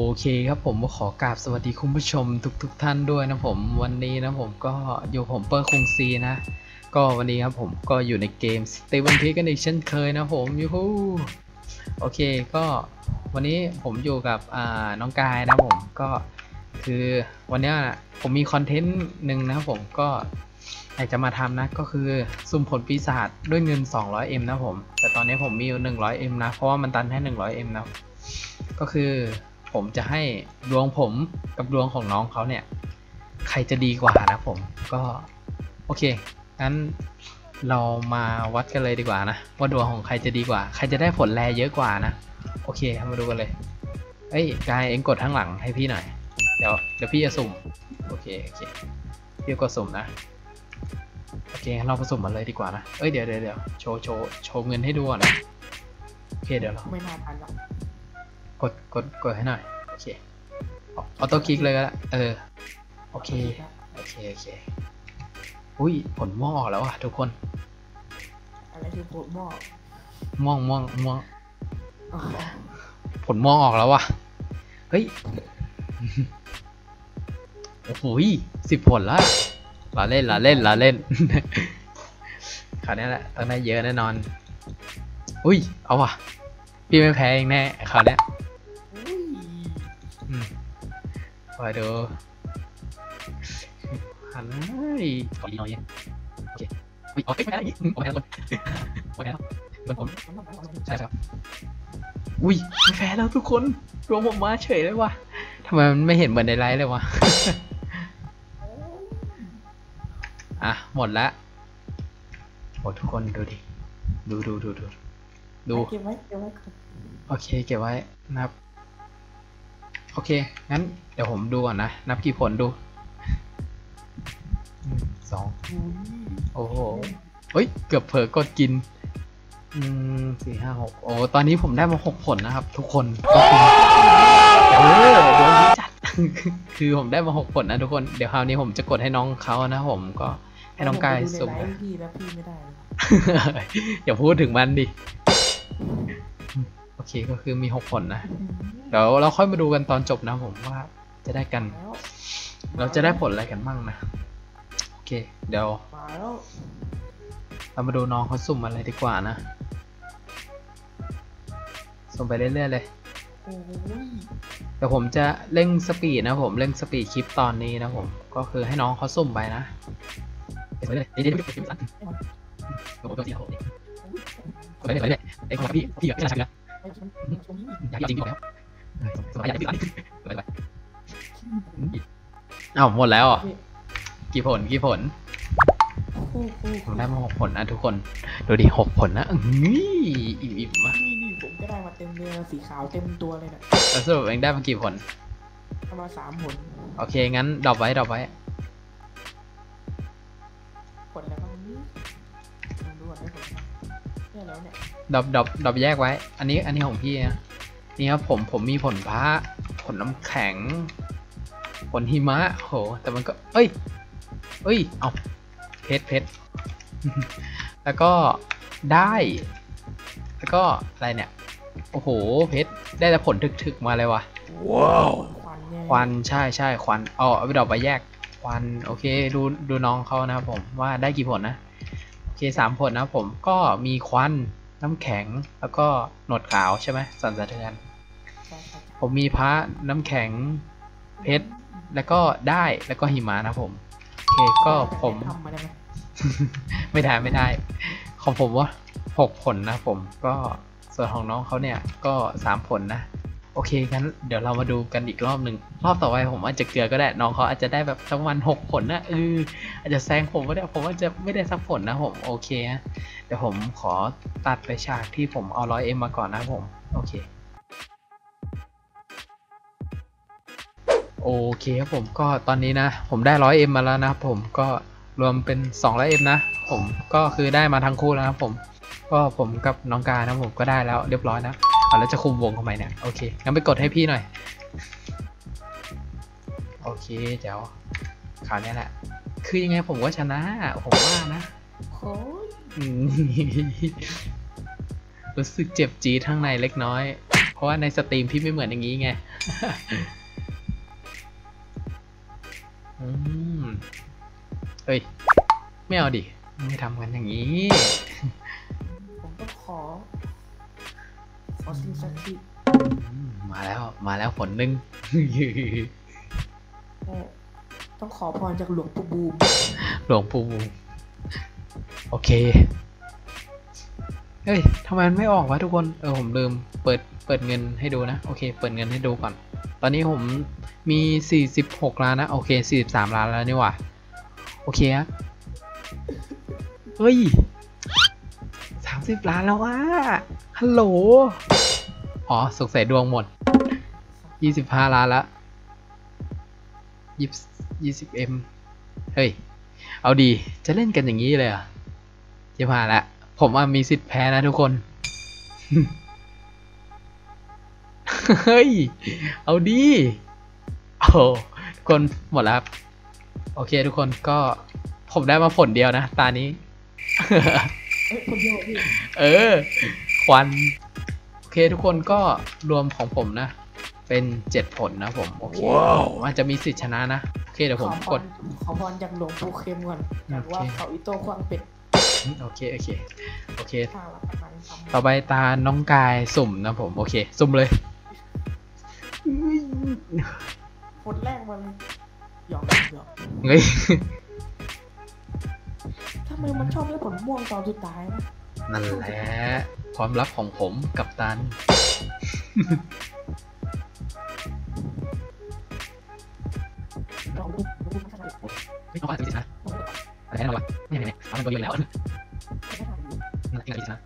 เคครับผมขอกราบสวัสดีคุณผู้ชมทุกท่านด้วยนะผมวันนี้นะผมก็อยู่ผมเปอร์คุงซีนะก็วันนี้ครับผมก็อยู่ในเกม Steven Peak กันอีกเช่นเคยนะผมยูฮูโอเคก็วันนี้ผมอยู่กับน้องกายนะผมก็คือวันนี้ผมมีคอนเทนต์หนึ่งนะครับผมก็อยากจะมาทำนะก็คือสุ่มผลปีศาจด้วยเงิน 200M นะผมแต่ตอนนี้ผมมีอยู่ 100M นะเพราะว่ามันตันแค่ 100M นะก็คือผมจะให้ดวงผมกับดวงของน้องเขาเนี่ยใครจะดีกว่านะผมก็โอเคงั้นเรามาวัดกันเลยดีกว่านะว่าดวงของใครจะดีกว่าใครจะได้ผลแลเยอะกว่านะโอเคมาดูกันเลยเอ้ยกายเอ็งกดข้างหลังให้พี่หน่อยเดี๋ยวพี่จะสุ่มโอเคพี่กดสุ่มนะโอเคเราผสมมันเลยดีกว่านะเอ้ยเดี๋ยวโชว์เงินให้ดูก่อนนะโอเคเดี๋ยวเราไม่น่าทันหรอกกดให้หน่อยโอเคออโต้คลิกเลยก็ได้โอเคอุ้ยผลม่วงออกแล้วอ่ะทุกคนอะไรคือโคตรหม้อม่วงผลม่วงออกแล้วว่ะเฮ้ยโอ้โห10 ผลแล้วเราเล่นคราวนี้แหละต้องได้เยอะแน่นอนอุ้ยเอาว่ะพี่ไม่แพ้เองแน่คราวนี้คอยดูหันเลยขอดีหน่อยโอเคไม่ได้ผมแพ้แล้วผมใช่ครับอุ้ยไม่แพ้แล้วทุกคนรวมผมมาเฉยเลยว่ะทำไมมันไม่เห็นเหมือนในไลฟ์เลยวะอ่ะหมดแล้วโอ้ทุกคนดูดิดูเก็บไว้โอเคเก็บไว้นับโอเคงั้นเดี๋ยวผมดูก่อนนะนับกี่ผลดู2โอ้โหเฮ้ยเกือบเผลอกดกิน4 5 6โอ้ตอนนี้ผมได้มา6 ผลนะครับทุกคนก็คือโดนจัดคือผมได้มา6 ผลนะทุกคนเดี๋ยวคราวนี้ผมจะกดให้น้องเขานะผมก็ให้น้องกายสุ่มพี่แล้วพี่ไม่ได้อย่าพูดถึงมันดิโอเคก็คือมี6 ผลนะเดี๋ยวเราค่อยมาดูกันตอนจบนะผมว่าจะได้กันเราจะได้ผลอะไรกันบ้างนะโอเคเดี๋ยวเรามาดูน้องเขาสุ่มอะไรดีกว่านะสุ่มไปเรื่อยๆเลยแต่ผมจะเร่งสปีดนะผมเร่งสปีดคลิปตอนนี้นะผมก็คือให้น้องเขาสุ่มไปนะไปเลยเดี๋ยวโอ้โหตัวสีโหดไปเลยไอ้ของพี่อยากได้อะไรนะอยากจริงอยู่แล้วสบายอยากได้ไปอ้าวหมดแล้วอ่ะกี่ผลผมได้มา6 ผลนะทุกคนดูดิ6 ผลนะอิ่มมากนี่ผมก็ได้มาเต็มเลยสีขาวเต็มตัวเลยนะแล้วสรุปเองได้มากี่ผลประมาณ3 ผลโอเคงั้นดรอปไว้ผลอะไรบ้างนี่ดูก่อนได้ผลเนี่ยแล้วเนี่ยดรอปแยกไว้อันนี้ของพี่นะนี่ครับผมมีผลพระผลน้ำแข็งผลหิมะโหแต่มันก็เอ้ยเอาเพชรแล้วก็ได้แล้วก็อะไรเนี่ยโอ้โหเพชรได้แต่ผลถึกมาเลยวะว้าวควันใช่ควันเอาไปดอกไปแยกควันโอเคดูน้องเขานะครับผมว่าได้กี่ผลนะโอเค3 ผลนะผมก็มีควันน้ำแข็งแล้วก็หนวดขาวใช่ไหมสั่นสะเทือนผมมีพระน้ำแข็งเพชรแล้วก็ได้แล้วก็หิมะนะผมโอเคก็ผมไม่ได้ของผมว่า6 ผลนะผมก็ส่วนของน้องเขาเนี่ยก็3 ผลนะโอเคงั้นเดี๋ยวเรามาดูกันอีกรอบหนึ่งรอบต่อไปผมอาจจะเกลือก็ได้น้องเขาอาจจะได้แบบทั้งวัน6 ผลนะอาจจะแซงผมก็ได้ผมว่าจะไม่ได้สักผลนะผมโอเคนะเดี๋ยวผมขอตัดไปฉากที่ผมเอา100Mมาก่อนนะผมโอเคครับผมก็ตอนนี้นะผมได้100Mมาแล้วนะครับผมก็รวมเป็น200Mนะผมก็คือได้มาทั้งคู่แล้วนะผมกับน้องกานะผมก็ได้แล้วเรียบร้อยนะแล้วจะคุมวงทำไมเนี่ยโอเคงั้นไปกดให้พี่หน่อยโอเคเดี๋ยวคราวนี้แหละคือยังไงผมก็ชนะผมว่านะรู้สึกเจ็บจี๊ดข้างในเล็กน้อยราะว่าในสตรีมพี่ไม่เหมือนอย่างนี้ไง อืมเฮ้ยไม่เอาดิไม่ทำกันอย่างนี้ผมต้องขอสิ่งศักดิ์สิทธิ์มาแล้วผลหนึ่งต้องขอพรจากหลวงปู่บูมหลวงปู่โอเคเฮ้ยทำไมมันไม่ออกวะทุกคนผมลืมเปิดเงินให้ดูนะโอเคเปิดเงินให้ดูก่อนตอนนี้ผมมี46 ล้านนะโอเค43 ล้านแล้วนี่หว่าโอเคครับเฮ้ย30 ล้านแล้วว่ะฮัลโหลอ๋อสงสัยดวงหมด25 ล้านแล้ว20M เฮ้ยเอาดีจะเล่นกันอย่างนี้เลยเหรอ่ะจะผ่านละผมมีสิทธิ์แพ้นะทุกคน เฮ้ยเอาดีโอ้ทุกคนหมดแล้วครับโอเคทุกคนก็ผมได้มาผลเดียวนะตานี้คนเดียวพี่ควันโอเคทุกคนก็รวมของผมนะเป็น7 ผลนะผมโอเคมันจะมีสิทธิ์ชนะนะโอเคเดี๋ยวผมกดขอพรจากหลวงปู่เข็มก่อนว่าเขาอิโต้ควางเป็ดโอเคทางรับประทานคำต่อไปตาน้องกายสุ่มนะผมโอเคสุ่มเลยผลแรกมันหยอกเฮ้ยทำไมมันชอบได้ผลม่วงตอนสุดท้ายนะนั่นแหละความลับของผมกับตันเราดูไม่ได้ไม่ต้องว่าจะสินะอะไรแน่นอนวะเนี่ยเอาเป็นตัวเดียวแล้วนั่นเองสินะ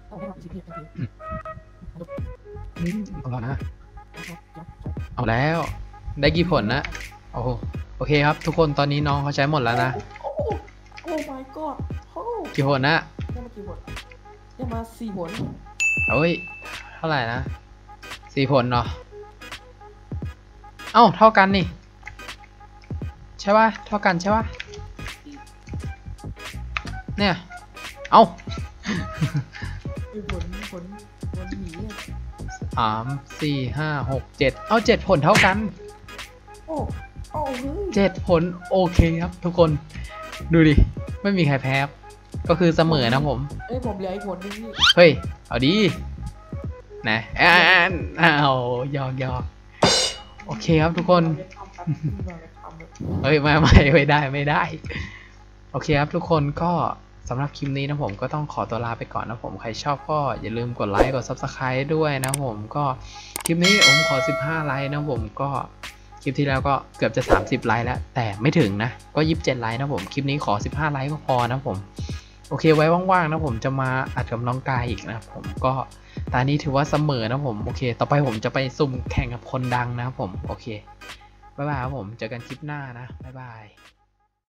เอาแล้วนะเอาแล้วได้กี่ผลนะโอ้โหโอเคครับทุกคนตอนนี้น้องเขาใช้หมดแล้วนะโอ้ my god โอ้กี่ผลนะได้มากี่ผลได้มา4 ผลเฮ้ยเท่าไหร่นะ4 ผลเนาะเอ้าเท่ากันนี่ใช่ป่ะเท่ากันใช่ป่ะเนี่ยเอ้าผลหนี 3 4 5 6 7เอา7 ผลเท่ากันโอ้เฮ้ย 7 ผลโอเคครับทุกคนดูดิไม่มีใครแพ้ก็คือเสมอนะผมผมเหลืออีกผลนึงนี่เฮ้ยเอาดีนะเอายอกโอเคครับทุกคนเฮ้ยไม่ได้โอเคครับทุกคนก็สำหรับคลิปนี้นะผมก็ต้องขอตัวลาไปก่อนนะผมใครชอบก็อย่าลืมกดไลค์กด Subscribe ด้วยนะผมก็คลิปนี้ผมขอ15 ไลค์นะผมก็คลิปที่แล้วก็เกือบจะ30 ไลค์แล้วแต่ไม่ถึงนะก็27 ไลค์นะผมคลิปนี้ขอ15 ไลค์ก็พอนะผมโอเคไว้ว่างๆนะผมจะมาอัดกับน้องกายอีกนะผมก็ตอนนี้ถือว่าเสมอนะผมโอเคต่อไปผมจะไปสุ่มแข่งกับคนดังนะครับผมโอเคบ๊ายบายครับผมเจอกันคลิปหน้านะบ๊ายบาย